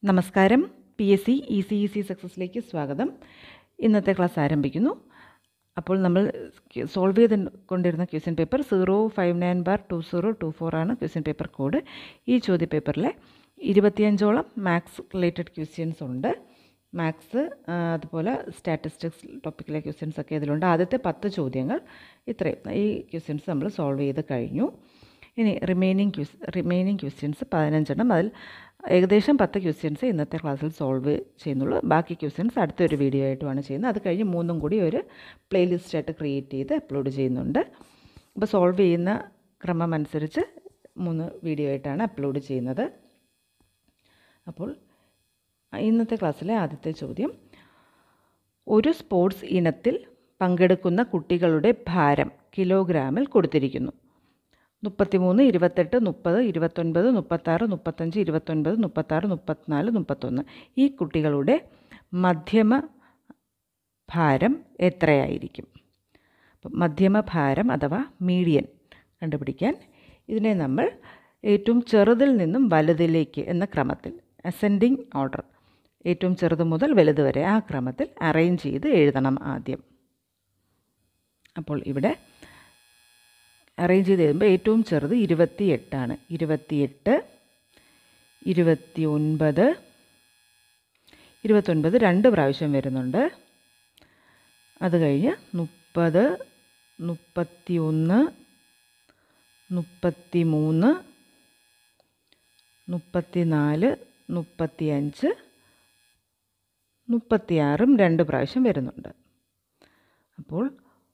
നമസ്കാരം. PSC ECEC സക്സസിലേക്ക് സ്വാഗതം. ഇന്നത്തെ ക്ലാസ് ആരംഭിക്കുന്നു. അപ്പോൾ നമ്മൾ സോൾവ് ചെയ്തുകൊണ്ടിരുന്ന ക്വസ്റ്റ്യൻ പേപ്പർ 059/2024 ആണ് ക്വസ്റ്റ്യൻ പേപ്പർ കോഡ്. ഈ ചോദ്യ പേപ്പറിലെ 25ഓളം മാത്സ് റിലേറ്റഡ് ക്വസ്റ്റ്യൻസ് ഉണ്ട്. മാത്സ് അതുപോലെ സ്റ്റാറ്റിസ്റ്റിക്സ് ടോപ്പിക്കിലെ ക്വസ്റ്റ്യൻസ് ഒക്കെ ഇതിലുണ്ട്. ആദ്യത്തെ 10 ചോദ്യങ്ങൾ ഇത്രയും ഈ ക്വസ്റ്റ്യൻസ് നമ്മൾ സോൾവ് ചെയ്ത് കഴിഞ്ഞു. ഇനി റിമൈനിങ് ക്വസ്റ്റ്യൻസ് 15 അതിൽ ഏകദേശം 10 ക്വസ്റ്റ്യൻസ് ഇന്നത്തെ ക്ലാസ്സിൽ സോൾവ് ചെയ്യുന്നുള്ളൂ. ബാക്കി ക്വസ്റ്റ്യൻസ് അടുത്തൊരു വീഡിയോ ആയിട്ടുമാണ് ചെയ്യുന്നത്. അത് കഴിഞ്ഞ് 3 കൂടി ഒരു പ്ലേലിസ്റ്റായിട്ട് ക്രിയേറ്റ് ചെയ്ത് അപ്ലോഡ് ചെയ്യുന്നുണ്ട്. അപ്പോൾ സോൾവ് ചെയ്യുന്ന ക്രമം അനുസരിച്ച് 3 വീഡിയോ ആയിട്ടാണ് അപ്ലോഡ് ചെയ്യുന്നത്. അപ്പോൾ ഇന്നത്തെ ക്ലാസ്സിലെ ആദ്യത്തെ ചോദ്യം, ഒരു സ്പോർട്സ് ഇനത്തിൽ പങ്കെടുക്കുന്ന കുട്ടികളുടെ ഭാരം കിലോഗ്രാമിൽ കൊടുത്തിരിക്കുന്നു. 33, 28, 30, 29, 36, 35, 29, 36, 34, 31. ഈ കുട്ടികളുടെ മധ്യമ ഭാരം എത്രയായിരിക്കും? അപ്പം മധ്യമ ഭാരം അഥവാ മീഡിയൻ കണ്ടുപിടിക്കാൻ ഇതിനെ നമ്മൾ ഏറ്റവും ചെറുതിൽ നിന്നും വലുതിലേക്ക് എന്ന ക്രമത്തിൽ, അസെൻഡിങ് ഓർഡർ, ഏറ്റവും ചെറുത് മുതൽ വലുത് വരെ ആ ക്രമത്തിൽ അറേഞ്ച് ചെയ്ത് എഴുതണം ആദ്യം. അപ്പോൾ ഇവിടെ അറേഞ്ച് ചെയ്ത് എഴുതുമ്പോൾ ഏറ്റവും ചെറുത് 28 ആണ്. 28, 29, 29 2 പ്രാവശ്യം വരുന്നുണ്ട്. അത് കഴിഞ്ഞ് 30, 31, 33, 34, 35, 36 2 പ്രാവശ്യം വരുന്നുണ്ട്. അപ്പോൾ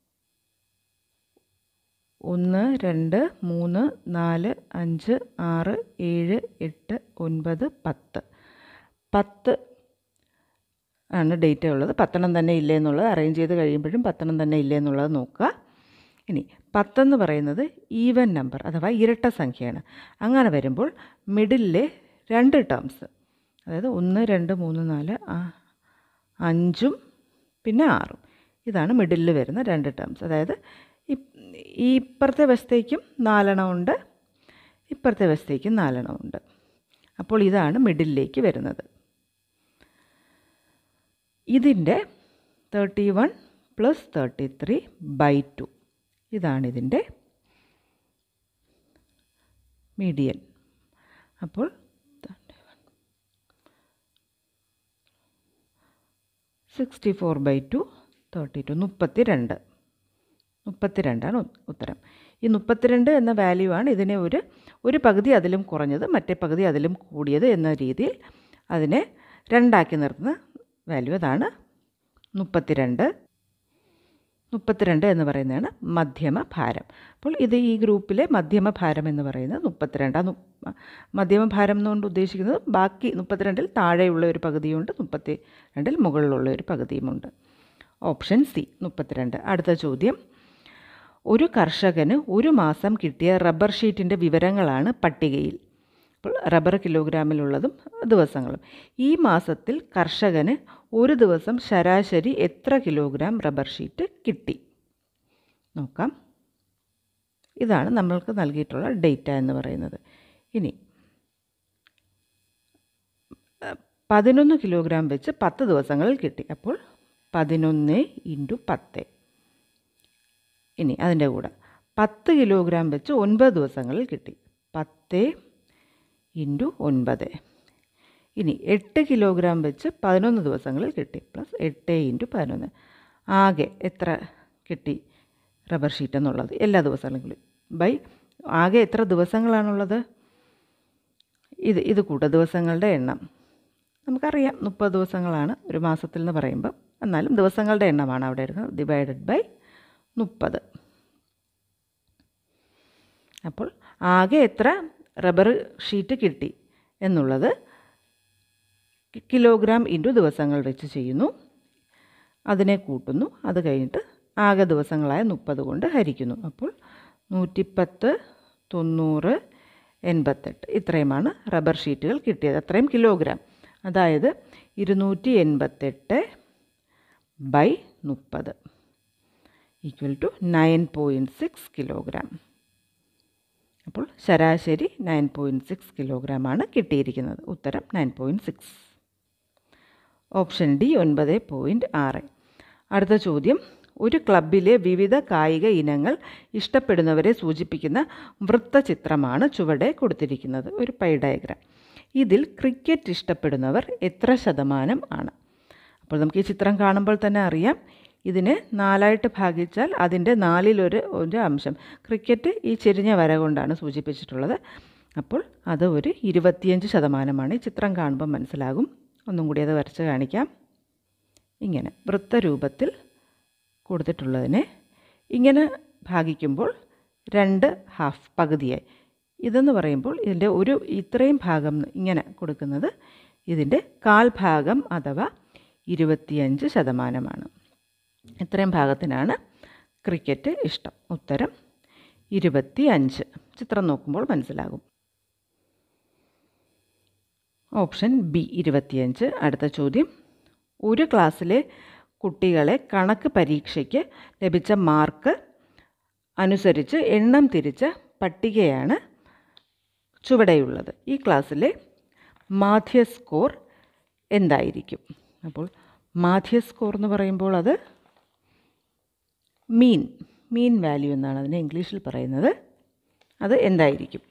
1, 2, 3, 4, 5, 6, 7, 8, 9, 10. 10 ആണ് ഡേറ്റ ഉള്ളത്. 10 തന്നെ ഇല്ലേ എന്നുള്ളത് അറേഞ്ച് ചെയ്ത് കഴിയുമ്പോഴും 10 തന്നെ ഇല്ലേ എന്നുള്ളത് നോക്കുക. ഇനി 10 എന്ന് പറയുന്നത് ഈവൻ നമ്പർ അഥവാ ഇരട്ട സംഖ്യയാണ്. അങ്ങനെ വരുമ്പോൾ മിഡിലെ 2 ടേംസ്, അതായത് 1, 2, 3, 4, 5 പിന്നെ 6, ഇതാണ് മിഡിലിൽ വരുന്ന 2 ടേംസ്. അതായത് ഈ ഇപ്പുറത്തെ വശത്തേക്കും 4 ഉണ്ട്, ഇപ്പുറത്തെ വശത്തേക്കും 4 ഉണ്ട്. അപ്പോൾ ഇതാണ് മിഡിലേക്ക് വരുന്നത്. ഇതിൻ്റെ 31 + 33/2 ഇതാണ് ഇതിൻ്റെ മീഡിയൻ. അപ്പോൾ 64/2 32 32ആണ് ഉത്തരം. ഈ 32 എന്ന വാല്യൂ ആണ് ഇതിനെ ഒരു പകുതി അതിലും കുറഞ്ഞത് മറ്റേ പകുതി അതിലും കൂടിയത് എന്ന രീതിയിൽ അതിനെ 2 ആക്കി നിർത്തുന്ന വാല്യൂ. അതാണ് 32. 32 എന്ന് പറയുന്നതാണ് മധ്യമ ഭാരം. അപ്പോൾ ഇത് ഈ ഗ്രൂപ്പിലെ മധ്യമ ഭാരം എന്ന് പറയുന്നത് 32. മധ്യമ ഭാരം എന്നുകൊണ്ട് ഉദ്ദേശിക്കുന്നത് ബാക്കി 32-ൽ താഴെയുള്ള ഒരു പകുതിയുണ്ട്, 32-ൽ മുകളിലുള്ള ഒരു പകുതിയുമുണ്ട്. Option C 32. അടുത്ത ചോദ്യം, ഒരു കർഷകന് ഒരു മാസം കിട്ടിയ റബ്ബർ ഷീറ്റിൻ്റെ വിവരങ്ങളാണ് പട്ടികയിൽ. അപ്പോൾ റബ്ബർ കിലോഗ്രാമിലുള്ളതും ദിവസങ്ങളും. ഈ മാസത്തിൽ കർഷകന് ഒരു ദിവസം ശരാശരി എത്ര കിലോഗ്രാം റബ്ബർ ഷീറ്റ് കിട്ടി? നോക്കാം. ഇതാണ് നമ്മൾക്ക് നൽകിയിട്ടുള്ള ഡേറ്റ എന്ന് പറയുന്നത്. ഇനി 11 കിലോഗ്രാം വെച്ച് 10 ദിവസങ്ങളിൽ കിട്ടി. അപ്പോൾ 11 × 10. ഇനി അതിൻ്റെ കൂടെ 10 കിലോഗ്രാം വെച്ച് 9 ദിവസങ്ങളിൽ കിട്ടി. 10 × 9. ഇനി 8 കിലോഗ്രാം വെച്ച് 11 ദിവസങ്ങളിൽ കിട്ടി. +8 × 11. ആകെ എത്ര കിട്ടി റബ്ബർ ഷീറ്റ് എന്നുള്ളത് എല്ലാ ദിവസങ്ങളും ആകെ എത്ര ദിവസങ്ങളാണുള്ളത്? ഇത് കൂട്ട ദിവസങ്ങളുടെ എണ്ണം നമുക്കറിയാം 30 ദിവസങ്ങളാണ് ഒരു മാസത്തിൽ എന്ന് പറയുമ്പോൾ. എന്നാലും ദിവസങ്ങളുടെ എണ്ണമാണ് അവിടെ എടുക്കുന്നത്. ÷ 30. അപ്പോൾ ആകെ എത്ര റബ്ബർ ഷീറ്റ് കിട്ടി എന്നുള്ളത് കിലോഗ്രാം × ദിവസങ്ങൾ വെച്ച് ചെയ്യുന്നു. അതിനെ കൂട്ടുന്നു. അത് കഴിഞ്ഞിട്ട് ആകെ ദിവസങ്ങളായ 30 കൊണ്ട് ഹരിക്കുന്നു. അപ്പോൾ 110, 90, 88 ഇത്രയുമാണ് റബ്ബർ ഷീറ്റുകൾ കിട്ടിയത്. അത്രയും കിലോഗ്രാം. അതായത് 288/30 = 9.6 കിലോഗ്രാം. അപ്പോൾ ശരാശരി 9.6 കിലോഗ്രാമാണ് കിട്ടിയിരിക്കുന്നത്. ഉത്തരം 9.6. Option D 9.6. അടുത്ത ചോദ്യം, ഒരു ക്ലബിലെ വിവിധ കായിക ഇനങ്ങൾ ഇഷ്ടപ്പെടുന്നവരെ സൂചിപ്പിക്കുന്ന വൃത്തചിത്രമാണ് ചുവടെ കൊടുത്തിരിക്കുന്നത്. ഒരു പൈ ഡയഗ്രാം. ഇതിൽ ക്രിക്കറ്റ് ഇഷ്ടപ്പെടുന്നവർ എത്ര ശതമാനം ആണ്? അപ്പോൾ നമുക്ക് ഈ ചിത്രം കാണുമ്പോൾ തന്നെ അറിയാം, ഇതിനെ 4ആയിട്ട് ഭാഗിച്ചാൽ അതിൻ്റെ 4/1 അംശം ക്രിക്കറ്റ് ഈ ചെരിഞ്ഞ വര കൊണ്ടാണ് സൂചിപ്പിച്ചിട്ടുള്ളത്. അപ്പോൾ അത് ഒരു 25%. ഈ ചിത്രം കാണുമ്പോൾ മനസ്സിലാകും. ഒന്നും കൂടി അത് വരച്ച് കാണിക്കാം. ഇങ്ങനെ വൃത്തരൂപത്തിൽ കൊടുത്തിട്ടുള്ളതിനെ ഇങ്ങനെ ഭാഗിക്കുമ്പോൾ 2 ഹാഫ് പകുതിയായി. ഇതെന്ന് പറയുമ്പോൾ ഇതിൻ്റെ ഇത്രയും ഭാഗം ഇങ്ങനെ കൊടുക്കുന്നത് ഇതിൻ്റെ 1/4 ഭാഗം അഥവാ 25%. ഇത്രയും ഭാഗത്തിനാണ് ക്രിക്കറ്റ് ഇഷ്ടം. ഉത്തരം 25. ചിത്രം നോക്കുമ്പോൾ മനസ്സിലാകും. Option B 25. അടുത്ത ചോദ്യം, ഒരു ക്ലാസ്സിലെ കുട്ടികളെ കണക്ക് പരീക്ഷയ്ക്ക് ലഭിച്ച മാർക്ക് അനുസരിച്ച് എണ്ണം തിരിച്ച പട്ടികയാണ് ചുവടെയുള്ളത്. ഈ ക്ലാസ്സിലെ മാധ്യ സ്കോർ എന്തായിരിക്കും? അപ്പോൾ മാധ്യ സ്കോർ എന്ന് പറയുമ്പോൾ അത് മീൻ വാല്യൂ എന്നാണ് അതിനെ ഇംഗ്ലീഷിൽ പറയുന്നത്. അത് എന്തായിരിക്കും?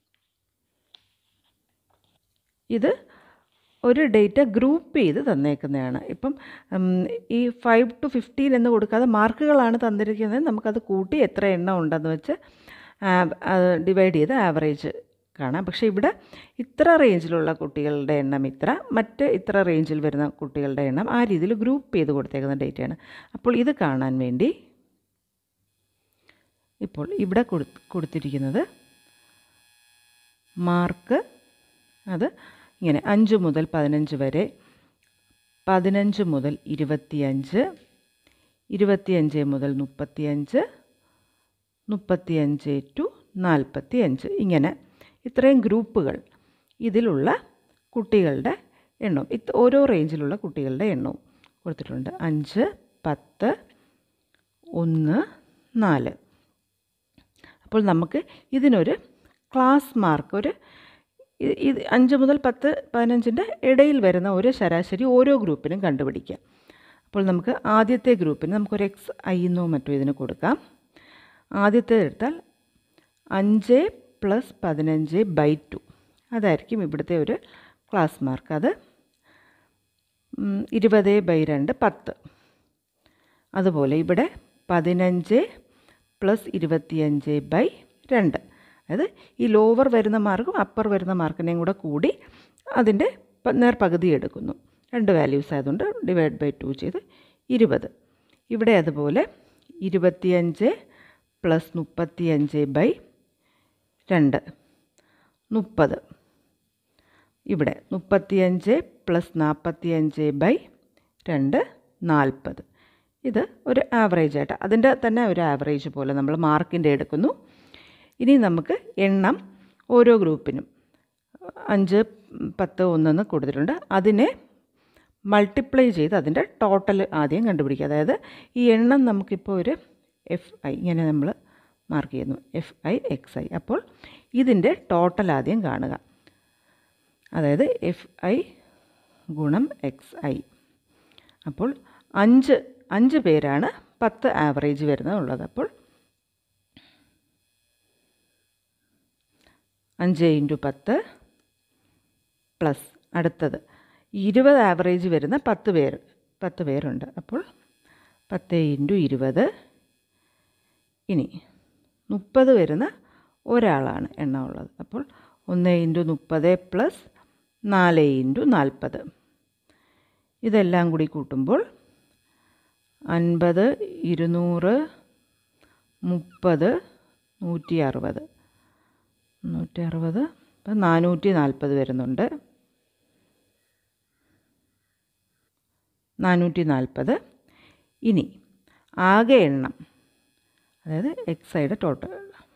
ഇത് ഒരു ഡേറ്റ ഗ്രൂപ്പ് ചെയ്ത് തന്നേക്കുന്നതാണ്. ഇപ്പം ഈ 5 to 15 എന്ന് കൊടുക്കാതെ മാർക്കുകളാണ് തന്നിരിക്കുന്നത്. നമുക്കത് കൂട്ടി എത്ര എണ്ണം ഉണ്ടെന്ന് വെച്ച് ഡിവൈഡ് ചെയ്ത് ആവറേജ് കാണാം. പക്ഷേ ഇവിടെ ഇത്ര റേഞ്ചിലുള്ള കുട്ടികളുടെ എണ്ണം ഇത്ര, മറ്റ് ഇത്ര റേഞ്ചിൽ വരുന്ന കുട്ടികളുടെ എണ്ണം, ആ രീതിയിൽ ഗ്രൂപ്പ് ചെയ്ത് കൊടുത്തേക്കുന്ന ഡേറ്റയാണ്. അപ്പോൾ ഇത് കാണാൻ വേണ്ടി ഇപ്പോൾ ഇവിടെ കൊടുത്തിരിക്കുന്നത് മാർക്ക് അത് ഇങ്ങനെ 5 മുതൽ 15 വരെ, 15 മുതൽ 25, 25 മുതൽ 35, 35 to 45, ഇങ്ങനെ ഇത്രയും ഗ്രൂപ്പുകൾ ഇതിലുള്ള കുട്ടികളുടെ എണ്ണവും ഓരോ റേഞ്ചിലുള്ള കുട്ടികളുടെ എണ്ണവും കൊടുത്തിട്ടുണ്ട്. 5, 10, 1, 4. അപ്പോൾ നമുക്ക് ഇതിനൊരു ക്ലാസ് മാർക്ക്, 5 മുതൽ 10, 15ൻ്റെ ഇടയിൽ വരുന്ന ഒരു ശരാശരി ഓരോ ഗ്രൂപ്പിനും കണ്ടുപിടിക്കാം. അപ്പോൾ നമുക്ക് ആദ്യത്തെ ഗ്രൂപ്പിന് നമുക്കൊരു XI എന്നോ മറ്റോ ഇതിന് കൊടുക്കാം. ആദ്യത്തെ എടുത്താൽ 5 + 15/2 അതായിരിക്കും ഇവിടുത്തെ ഒരു ക്ലാസ് മാർക്ക്. അത് 20/2 10. അതുപോലെ ഇവിടെ 15 + 25/2. അതായത് ഈ ലോവർ വരുന്ന മാർക്കും അപ്പർ വരുന്ന മാർക്കിനെയും കൂടെ കൂടി അതിൻ്റെ നേർപകുതി എടുക്കുന്നു. 2 വാല്യൂസ് ആയതുകൊണ്ട് /2 ചെയ്ത് 20. ഇവിടെ അതുപോലെ 25 + 35/2 30. ഇവിടെ 35 + 45/2 40. ഇത് ഒരു ആവറേജ് ആയിട്ട് അതിൻ്റെ തന്നെ ഒരു ആവറേജ് പോലെ നമ്മൾ മാർക്കിൻ്റെ എടുക്കുന്നു. ഇനി നമുക്ക് എണ്ണം ഓരോ ഗ്രൂപ്പിനും 5, 10, 1 എന്ന് കൊടുത്തിട്ടുണ്ട്. അതിനെ മൾട്ടിപ്ലൈ ചെയ്ത് അതിൻ്റെ ടോട്ടൽ ആദ്യം കണ്ടുപിടിക്കുക. അതായത് ഈ എണ്ണം നമുക്കിപ്പോൾ ഒരു FI ഇങ്ങനെ നമ്മൾ മാർക്ക് ചെയ്യുന്നു, FI XI. അപ്പോൾ ഇതിൻ്റെ ടോട്ടൽ ആദ്യം കാണുക. അതായത് FI × XI. അപ്പോൾ 5 പേരാണ് 10 ആവറേജ് വരുന്നത്. അപ്പോൾ 5 × 10 പ്ലസ് അടുത്തത് 20 ആവറേജ് വരുന്ന 10 പേരുണ്ട്. അപ്പോൾ 10 × 20. ഇനി 30 വരുന്ന ഒരാളാണ് എണ്ണമുള്ളത്. അപ്പോൾ 1 × 30 പ്ലസ് 4 × 40. ഇതെല്ലാം കൂടി കൂട്ടുമ്പോൾ 50, 200, 30, 160, 440 വരുന്നുണ്ട്. 440. ഇനി ആകെ എണ്ണം, അതായത് XIയുടെ ടോട്ടൽ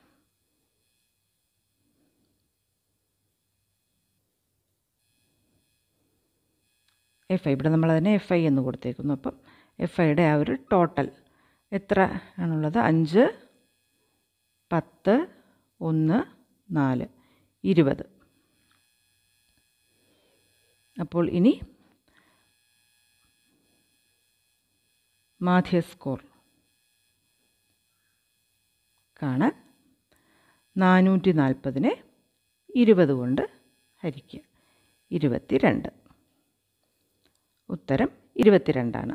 FI, ഇവിടെ നമ്മളതിനെ FI എന്ന് കൊടുത്തേക്കുന്നു. അപ്പം FIയുടെ ആ ഒരു ടോട്ടൽ എത്ര ആണുള്ളത്? 5, 10, 1, 4 20. അപ്പോൾ ഇനി മാധ്യ സ്കോർ കാണാൻ 440നെ 20 കൊണ്ട് ഹരിക്കുക. 22. ഉത്തരം 22 ആണ്.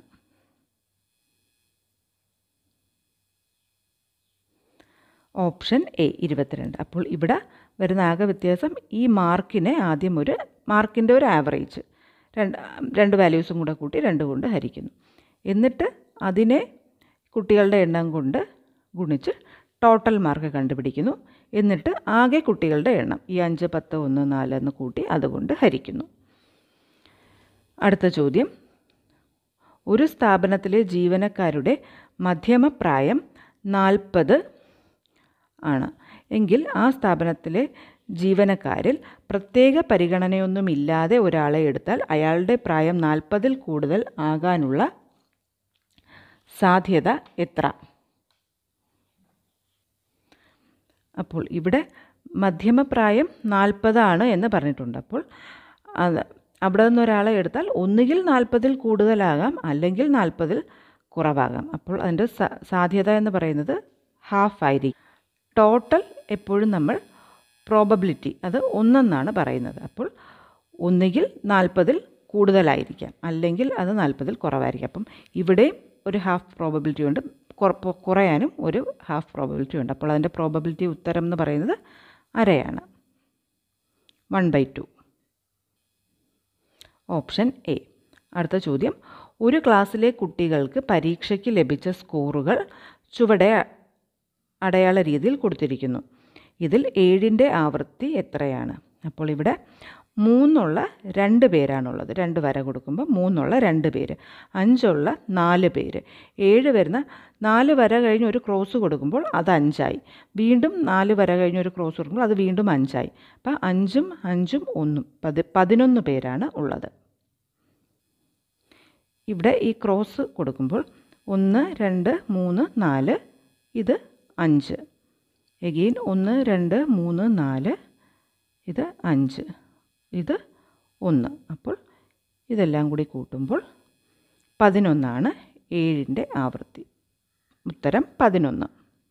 Option A 22. അപ്പോൾ ഇവിടെ വരുന്ന ആകെ വ്യത്യാസം ഈ മാർക്കിനെ ആദ്യം മാർക്കിൻ്റെ ഒരു ആവറേജ് രണ്ട് വാല്യൂസും കൂടെ കൂട്ടി 2 കൊണ്ട് ഹരിക്കുന്നു. എന്നിട്ട് അതിനെ കുട്ടികളുടെ എണ്ണം കൊണ്ട് ഗുണിച്ച് ടോട്ടൽ മാർക്ക് കണ്ടുപിടിക്കുന്നു. എന്നിട്ട് ആകെ കുട്ടികളുടെ എണ്ണം ഈ 5, 10, 1, 4 എന്ന് കൂട്ടി അതുകൊണ്ട് ഹരിക്കുന്നു. അടുത്ത ചോദ്യം. ഒരു സ്ഥാപനത്തിലെ ജീവനക്കാരുടെ മധ്യമ പ്രായം 40 ആണ് എങ്കിൽ ആ സ്ഥാപനത്തിലെ ജീവനക്കാരിൽ പ്രത്യേക പരിഗണനയൊന്നുമില്ലാതെ ഒരാളെ എടുത്താൽ അയാളുടെ പ്രായം 40-ൽ കൂടുതൽ ആകാനുള്ള സാധ്യത എത്ര? അപ്പോൾ ഇവിടെ മധ്യമപ്രായം 40 ആണ് എന്ന് പറഞ്ഞിട്ടുണ്ട്. അപ്പോൾ അവിടെ നിന്ന് ഒരാളെ എടുത്താൽ ഒന്നുകിൽ 40-ൽ കൂടുതലാകാം, അല്ലെങ്കിൽ 40-ൽ കുറവാകാം. അപ്പോൾ അതിൻ്റെ സാധ്യത എന്ന് പറയുന്നത് ഹാഫ് ആയിരിക്കും. ടോട്ടൽ എപ്പോഴും നമ്മൾ പ്രോബബിലിറ്റി അത് 1 എന്നാണ് പറയുന്നത്. അപ്പോൾ ഒന്നുകിൽ 40-ൽ കൂടുതലായിരിക്കാം, അല്ലെങ്കിൽ അത് 40-ൽ കുറവായിരിക്കാം. അപ്പം ഇവിടെയും ഒരു ഹാഫ് പ്രോബബിലിറ്റി ഉണ്ട്, കുറയാനും ഒരു ഹാഫ് പ്രോബബിലിറ്റി ഉണ്ട്. അപ്പോൾ അതിൻ്റെ പ്രോബബിലിറ്റി ഉത്തരം എന്ന് പറയുന്നത് അരയാണ്, 1/2. Option A. അടുത്ത ചോദ്യം. ഒരു ക്ലാസ്സിലെ കുട്ടികൾക്ക് പരീക്ഷയ്ക്ക് ലഭിച്ച സ്കോറുകൾ ചുവടെ അടയാള രീതിയിൽ കൊടുത്തിരിക്കുന്നു. ഇതിൽ 7ൻ്റെ ആവൃത്തി എത്രയാണ്? അപ്പോൾ ഇവിടെ 3 2 പേരാണുള്ളത്. 2 വര കൊടുക്കുമ്പോൾ 3 2 പേര്, 5 4 പേര്, 7 വരുന്ന 4 വര കഴിഞ്ഞ് ഒരു ക്രോസ് കൊടുക്കുമ്പോൾ അത് 5ആയി. വീണ്ടും 4 വര കഴിഞ്ഞ് ഒരു ക്രോസ് കൊടുക്കുമ്പോൾ അത് വീണ്ടും 5ആയി. അപ്പോൾ 5ഉം 5ഉം 1ഉം 11 പേരാണ് ഉള്ളത്. ഇവിടെ ഈ ക്രോസ് കൊടുക്കുമ്പോൾ 1 2 3 4 ഇത് 5, എഗെയിൻ 1 2 3 4 ഇത് 5, ഇത് 1. അപ്പോൾ ഇതെല്ലാം കൂടി കൂട്ടുമ്പോൾ 11 7ൻ്റെ ആവൃത്തി. ഉത്തരം 11.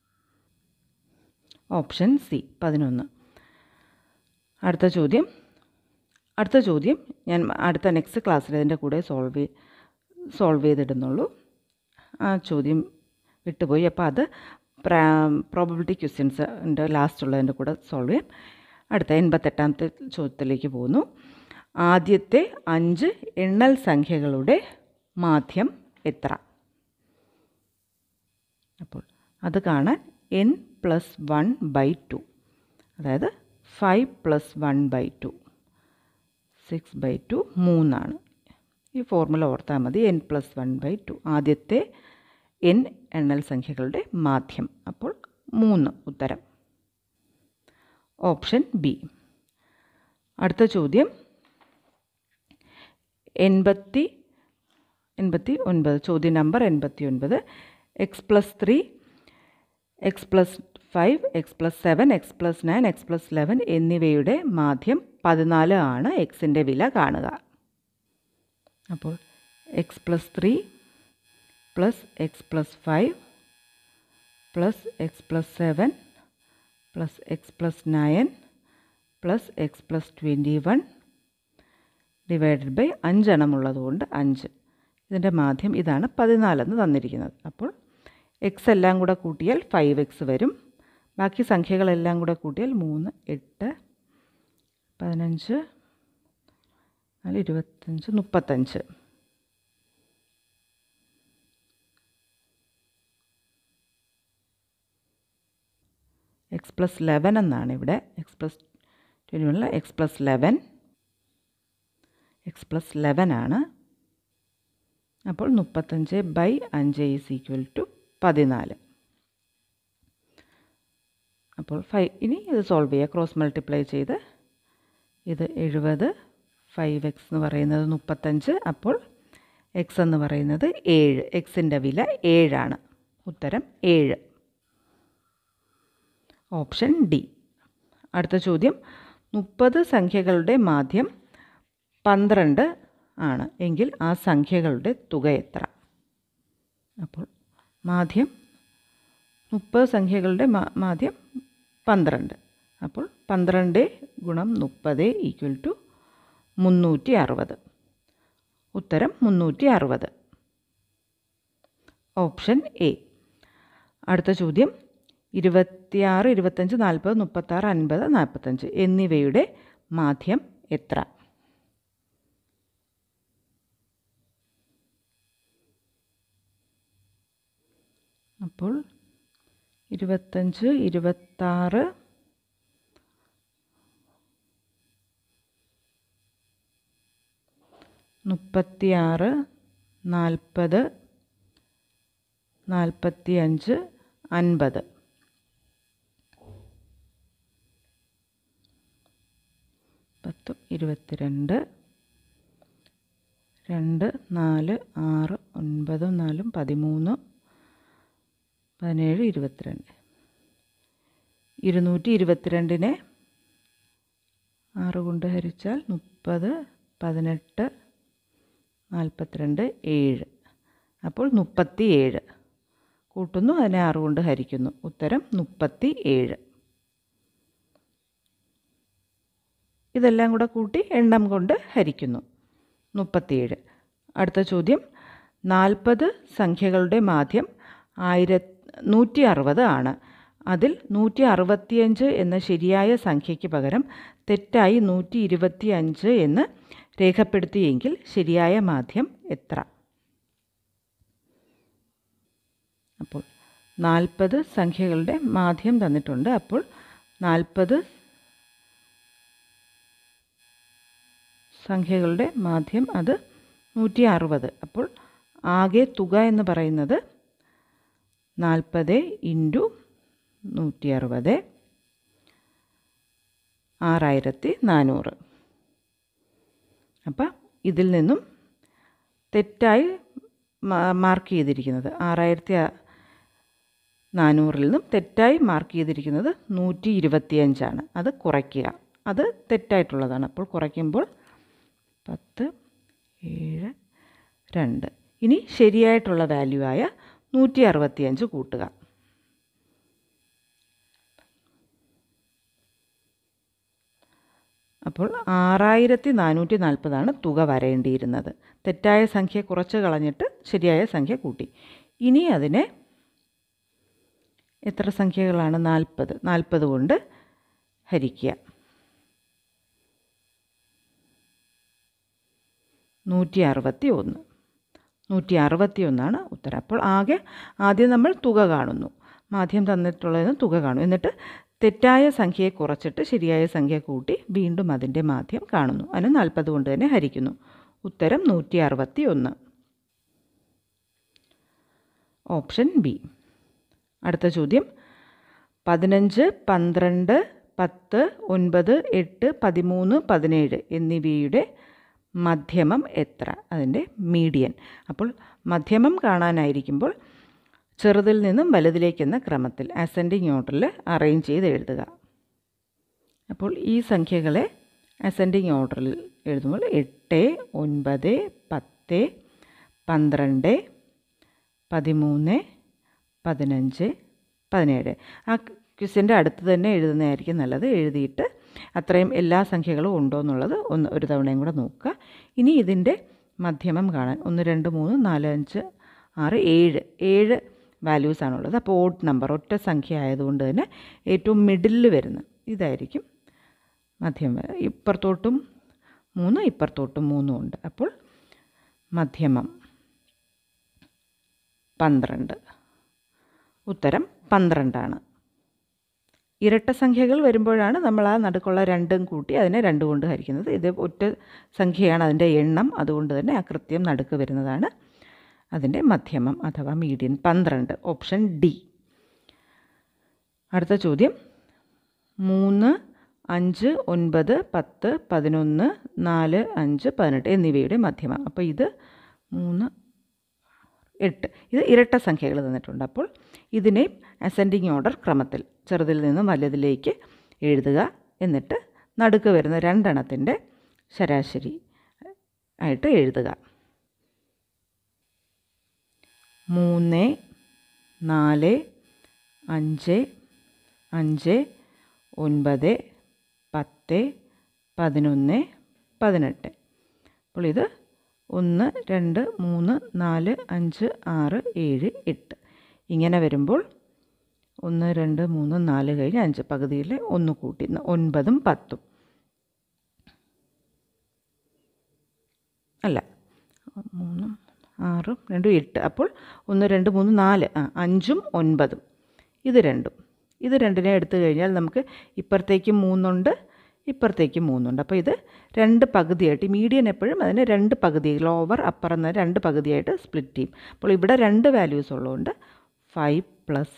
Option C 11. അടുത്ത ചോദ്യം ഞാൻ അടുത്ത നെക്സ്റ്റ് ക്ലാസ്സിൽ ഇതിൻ്റെ കൂടെ സോൾവ് ചെയ്തിടുന്നുള്ളൂ. ആ ചോദ്യം വിട്ടുപോയി. അപ്പോൾ അത് പ്രോബബിലിറ്റി ക്വസ്റ്റ്യൻസിൻ്റെ ലാസ്റ്റുള്ളതിൻ്റെ കൂടെ സോൾവ് ചെയ്യാം. അടുത്ത 88ാമത്തെ ചോദ്യത്തിലേക്ക് പോകുന്നു. ആദ്യത്തെ 5 എണ്ണൽ സംഖ്യകളുടെ മാധ്യം എത്ര? അപ്പോൾ അത് കാണാൻ n+1/2, അതായത് 5+1/2, 6/2 3ആണ്. ഈ ഫോർമുല ഓർത്താൽ മതി. n+1/2 ആദ്യത്തെ n എണ്ണൽ സംഖ്യകളുടെ മാധ്യം. അപ്പോൾ 3 ഉത്തരം. Option B. അടുത്ത ചോദ്യം 89. ചോദ്യം number 89. x+3, x+5, x+7, x+9, x+11 എന്നിവയുടെ മാധ്യം 14 ആണ്. എക്സിൻ്റെ വില കാണുക. അപ്പോൾ x+3 plus x+5 plus x+7 plus x+9 plus x+21 divided by 5 എണ്ണമുള്ളതുകൊണ്ട് 5. ഇതിൻ്റെ മാധ്യം ഇതാണ് 14 തന്നിരിക്കുന്നത്. അപ്പോൾ എക്സ് എല്ലാം കൂടെ കൂട്ടിയാൽ 5x വരും. ബാക്കി സംഖ്യകളെല്ലാം കൂടെ കൂട്ടിയാൽ 3, 8, 15, 25, 35. x+11 എന്നാണ് ഇവിടെ. x+21 x+11 ആണ്. അപ്പോൾ 35/5 = 14. അപ്പോൾ 5. ഇനി ഇത് സോൾവ് ചെയ്യുക. ക്രോസ് മൾട്ടിപ്ലൈ ചെയ്ത് ഇത് 70, 5x എന്ന് പറയുന്നത് 35. അപ്പോൾ x എന്ന് പറയുന്നത് 7. എക്സിൻ്റെ വില 7 ആണ്. ഉത്തരം 7. Option D. അടുത്ത ചോദ്യം 30 സംഖ്യകളുടെ മാധ്യം 12 ആണ് എങ്കിൽ ആ സംഖ്യകളുടെ തുക എത്ര? അപ്പോൾ മാധ്യം 30 സംഖ്യകളുടെ മാധ്യം 12. അപ്പോൾ 12 ഗുണം 30 ഈക്വൽ ടു 360. ഉത്തരം 360. Option A. അടുത്ത ചോദ്യം 26, 25, 40, 36, 50, 45 എന്നിവയുടെ മാധ്യം എത്ര? അപ്പോൾ 25, 26, 36, 40, 45, 50. 10, 22, 2, 4, 6, 9, 4, 13, 17, 22. 222-നെ 6 കൊണ്ട് ഹരിച്ചാൽ 30, 18, 42, 7. അപ്പോൾ 37. കൂട്ടുന്നു, അതിനെ 6 കൊണ്ട് ഹരിക്കുന്നു. ഉത്തരം 37. ഇതെല്ലാം കൂടെ കൂട്ടി എണ്ണം കൊണ്ട് ഹരിക്കുന്നു. 37. അടുത്ത ചോദ്യം 40 സംഖ്യകളുടെ മാധ്യം 160 ആണ്. അതിൽ 165 എന്ന ശരിയായ സംഖ്യയ്ക്ക് പകരം തെറ്റായി 125 എന്ന് രേഖപ്പെടുത്തിയെങ്കിൽ ശരിയായ മാധ്യം എത്ര? അപ്പോൾ 40 സംഖ്യകളുടെ മാധ്യം തന്നിട്ടുണ്ട്. അപ്പോൾ 40 സംഖ്യകളുടെ മാധ്യം അത് 160. അപ്പോൾ ആകെ തുക എന്ന് പറയുന്നത് 40 ഇൻറ്റു 160, 6400. അപ്പം ഇതിൽ നിന്നും തെറ്റായി മാർക്ക് ചെയ്തിരിക്കുന്നത് 6400-ൽ നിന്നും തെറ്റായി മാർക്ക് ചെയ്തിരിക്കുന്നത് 125 അത് കുറയ്ക്കുക. അത് തെറ്റായിട്ടുള്ളതാണ്. അപ്പോൾ കുറയ്ക്കുമ്പോൾ 10, 7, 2. ഇനി ശരിയായിട്ടുള്ള വാല്യൂ ആയ 165 കൂട്ടുക. അപ്പോൾ 6440 തുക വരേണ്ടിയിരുന്നത്. തെറ്റായ സംഖ്യ കുറച്ച് കളഞ്ഞിട്ട് ശരിയായ സംഖ്യ കൂട്ടി. ഇനി അതിനെ എത്ര സംഖ്യകളാണ്? 40 കൊണ്ട് ഹരിക്കുക. 161 ഉത്തരം. അപ്പോൾ ആദ്യം നമ്മൾ തുക കാണുന്നു. മാധ്യം തന്നിട്ടുള്ളതിന് തുക കാണും. എന്നിട്ട് തെറ്റായ സംഖ്യയെ കുറച്ചിട്ട് ശരിയായ സംഖ്യ കൂട്ടി വീണ്ടും അതിൻ്റെ മാധ്യം കാണുന്നു. അതിന് 40 കൊണ്ട് തന്നെ ഹരിക്കുന്നു. ഉത്തരം 161. Option B. അടുത്ത ചോദ്യം 15, 12, 10, 9, 8, 13, 17 എന്നിവയുടെ മധ്യമം എത്ര? അതിൻ്റെ മീഡിയൻ. അപ്പോൾ മധ്യമം കാണാനായിരിക്കുമ്പോൾ ചെറുതിൽ നിന്നും വലുതിലേക്കെന്ന ക്രമത്തിൽ അസെൻഡിങ് ഓർഡറിൽ അറേഞ്ച് ചെയ്ത് എഴുതുക. അപ്പോൾ ഈ സംഖ്യകളെ അസെൻഡിങ് ഓർഡറിൽ എഴുതുമ്പോൾ 8, 9, 10, 12, 13, 15, 17. ആ ക്വസ്റ്റ്യൻ്റെ അടുത്ത് തന്നെ എഴുതുന്നതായിരിക്കും നല്ലത്. എഴുതിയിട്ട് അത്രയും എല്ലാ സംഖ്യകളും ഉണ്ടോ എന്നുള്ളത് ഒരു തവണയും കൂടെ നോക്കുക. ഇനി ഇതിൻ്റെ മധ്യമം കാണാൻ 1, 2, 3, 4, 5, 6, 7 വാല്യൂസാണുള്ളത്. അപ്പോൾ ഓഡ് നമ്പർ, ഒറ്റ സംഖ്യ ആയതുകൊണ്ട് തന്നെ ഏറ്റവും മിഡിലിൽ വരുന്ന ഇതായിരിക്കും മധ്യമം. ഇപ്പുറത്തോട്ടും 3, ഇപ്പുറത്തോട്ടും 3 ഉണ്ട്. അപ്പോൾ മധ്യമം 12. ഉത്തരം 12. ഇരട്ട സംഖ്യകൾ വരുമ്പോഴാണ് നമ്മൾ ആ നടുക്കുള്ള 2 കൂട്ടി അതിനെ 2 കൊണ്ട് ഹരിക്കുന്നത്. ഇത് ഒറ്റ സംഖ്യയാണ് അതിൻ്റെ എണ്ണം. അതുകൊണ്ട് തന്നെ ആ കൃത്യം നടുക്ക് വരുന്നതാണ് അതിൻ്റെ മധ്യമം അഥവാ മീഡിയൻ. 12. Option D. അടുത്ത ചോദ്യം 3, 5, 9, 10, 11, 4, 5, 18 എന്നിവയുടെ മധ്യമം. അപ്പോൾ ഇത് 3, 8 ഇത് ഇരട്ട സംഖ്യകൾ തന്നിട്ടുണ്ട്. അപ്പോൾ ഇതിനെ അസെൻഡിങ് ഓർഡർ ക്രമത്തിൽ ചെറുതിൽ നിന്നും വലുതിലേക്ക് എഴുതുക. എന്നിട്ട് നടുക്ക് വരുന്ന രണ്ടെണ്ണത്തിൻ്റെ ശരാശരി ആയിട്ട് എഴുതുക. 3, 4, 5, 5, 9, 10, 11, 18. അപ്പോൾ ഇത് 1, 2, 3, 4, 5, 6, 7, 8 ഇങ്ങനെ വരുമ്പോൾ 1, 2, 3, 4 കഴിഞ്ഞ് 5 പകുതിയിൽ 1 കൂട്ടി 9ഉം 10ഉം അല്ല 3, 6, 2, 8. അപ്പോൾ 1, 2, 3, 4 5ഉം 9ഉം ഇത് രണ്ടിനെ എടുത്തു കഴിഞ്ഞാൽ നമുക്ക് ഇപ്പുറത്തേക്ക് 3 ഉണ്ട്, ഇപ്പുറത്തേക്ക് 3 ഉണ്ട്. അപ്പോൾ ഇത് 2 പകുതിയായിട്ട്, മീഡിയൻ എപ്പോഴും അതിന് 2 പകുതി, ലോവർ അപ്പർ എന്ന 2 പകുതിയായിട്ട് സ്പ്ലിറ്റ് ചെയ്യും. അപ്പോൾ ഇവിടെ 2 വാല്യൂസ് ഉള്ളതുകൊണ്ട് 5 +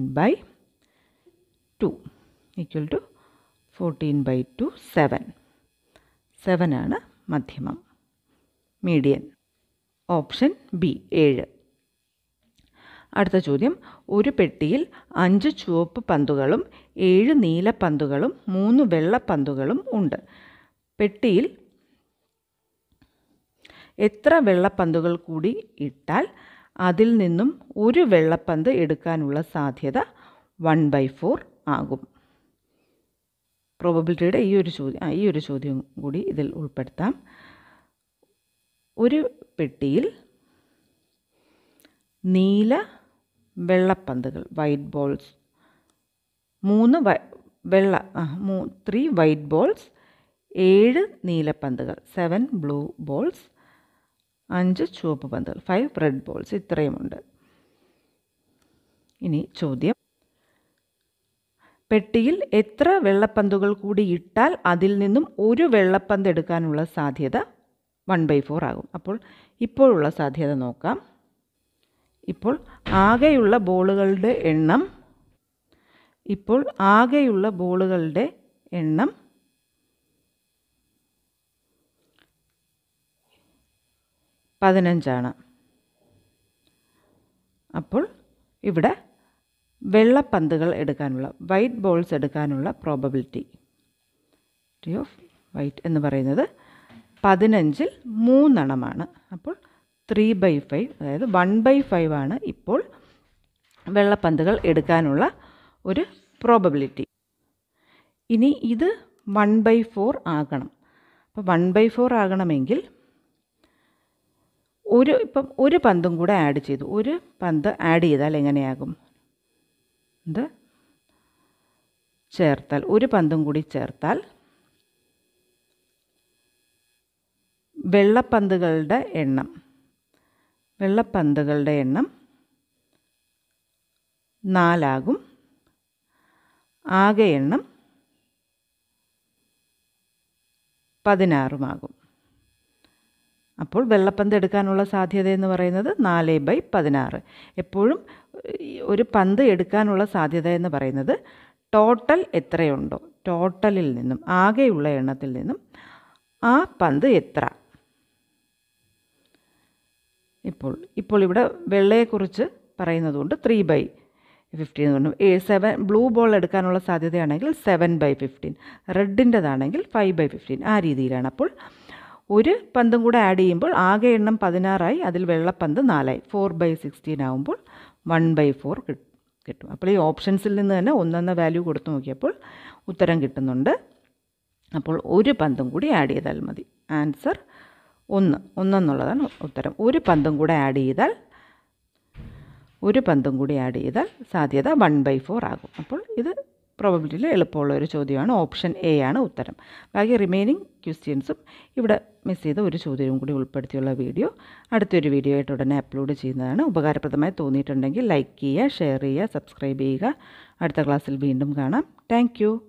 9/2 = 14/2 7. 7 ആണ് മധ്യമം, മീഡിയൻ. Option B 7. അടുത്ത ചോദ്യം, ഒരു പെട്ടിയിൽ 5 ചുവപ്പ് പന്തുകളും 7 നീല പന്തുകളും 3 വെള്ള പന്തുകളും ഉണ്ട്. പെട്ടിയിൽ എത്ര വെള്ളപ്പന്തുകൾ കൂടി ഇട്ടാൽ അതിൽ നിന്നും ഒരു വെള്ളപ്പന്ത് എടുക്കാനുള്ള സാധ്യത 1/4 ആകും? പ്രോബബിലിറ്റിയുടെ ഈ ഒരു ചോദ്യം കൂടി ഇതിൽ ഉൾപ്പെടുത്താം. ഒരു പെട്ടിയിൽ നീല വെള്ളപ്പന്തുകൾ, വൈറ്റ് ബോൾസ്, 3 വൈറ്റ് ബോൾസ്, 7 നീലപ്പന്തുകൾ, 7 ബ്ലൂ ബോൾസ്, 5 ചുവപ്പ് പന്തുകൾ, 5 റെഡ് ബോൾസ്, ഇത്രയുമുണ്ട്. ഇനി ചോദ്യം, പെട്ടിയിൽ എത്ര വെള്ളപ്പന്തുകൾ കൂടി ഇട്ടാൽ അതിൽ നിന്നും ഒരു വെള്ളപ്പന്ത് എടുക്കാനുള്ള സാധ്യത 1/4 ആകും? അപ്പോൾ ഇപ്പോഴുള്ള സാധ്യത നോക്കാം. ഇപ്പോൾ ആകെയുള്ള ബോളുകളുടെ എണ്ണം 15. അപ്പോൾ ഇവിടെ വെള്ളപ്പന്തുകൾ എടുക്കാനുള്ള, വൈറ്റ് ബോൾസ് എടുക്കാനുള്ള പ്രോബബിലിറ്റി ഓഫ് വൈറ്റ് എന്ന് പറയുന്നത് 15ൽ 3 എണ്ണമാണ്. അപ്പോൾ 3/5, അതായത് 1/5 ആണ് ഇപ്പോൾ വെള്ളപ്പന്തുകൾ എടുക്കാനുള്ള ഒരു പ്രോബബിലിറ്റി. ഇനി ഇത് 1/4 ആകണം. അപ്പോൾ 1/4 ആകണമെങ്കിൽ ഒരു പന്തും കൂടെ ആഡ് ചെയ്തു. ഒരു പന്ത് ആഡ് ചെയ്താൽ എങ്ങനെയാകും? ഇത് ചേർത്താൽ, ഒരു പന്തും കൂടി ചേർത്താൽ വെള്ളപ്പന്തുകളുടെ എണ്ണം 4 ആകും. ആകെ എണ്ണം 16 ആകും. അപ്പോൾ വെള്ളപ്പന്ത് എടുക്കാനുള്ള സാധ്യത എന്ന് പറയുന്നത് 4/16. എപ്പോഴും ഒരു പന്ത് എടുക്കാനുള്ള സാധ്യത എന്ന് പറയുന്നത് ടോട്ടൽ എത്രയുണ്ടോ, ടോട്ടലിൽ നിന്നും, ആകെയുള്ള എണ്ണത്തിൽ നിന്നും ആ പന്ത് എത്ര. ഇപ്പോൾ ഇവിടെ വെള്ളയെക്കുറിച്ച് പറയുന്നതുകൊണ്ട് 3/15 കൊണ്ട് 7 ബ്ലൂ ബോൾ എടുക്കാനുള്ള സാധ്യതയാണെങ്കിൽ 7/15, റെഡിൻ്റെതാണെങ്കിൽ 5/15, ആ രീതിയിലാണ്. അപ്പോൾ ഒരു പന്തും കൂടെ ആഡ് ചെയ്യുമ്പോൾ ആകെ എണ്ണം 16ആയി, അതിൽ വെള്ളപ്പന്ത് 4ആയി. 4/16 ആകുമ്പോൾ 1/4 കിട്ടും. അപ്പോൾ ഈ ഓപ്ഷൻസിൽ നിന്ന് തന്നെ 1 എന്ന വാല്യൂ കൊടുത്തു നോക്കിയപ്പോൾ ഉത്തരം കിട്ടുന്നുണ്ട്. അപ്പോൾ ഒരു പന്തും കൂടി ആഡ് ചെയ്താൽ മതി. ആൻസർ 1 എന്നുള്ളതാണ് ഉത്തരം. ഒരു പന്തും കൂടെ ആഡ് ചെയ്താൽ സാധ്യത 1/4 ആകും. അപ്പോൾ ഇത് പ്രോബബിലിറ്റിയിൽ എളുപ്പമുള്ള ഒരു ചോദ്യമാണ്. ഓപ്ഷൻ എ ആണ് ഉത്തരം. ബാക്കി റിമൈനിങ് ക്വസ്റ്റ്യൻസും ഇവിടെ മിസ് ചെയ്ത ഒരു ചോദ്യവും കൂടി ഉൾപ്പെടുത്തിയുള്ള വീഡിയോ അടുത്തൊരു വീഡിയോ ആയിട്ട് ഉടനെ അപ്ലോഡ് ചെയ്യുന്നതാണ്. ഉപകാരപ്രദമായി തോന്നിയിട്ടുണ്ടെങ്കിൽ ലൈക്ക് ചെയ്യുക, ഷെയർ ചെയ്യുക, സബ്സ്ക്രൈബ് ചെയ്യുക. അടുത്ത ക്ലാസ്സിൽ വീണ്ടും കാണാം. താങ്ക്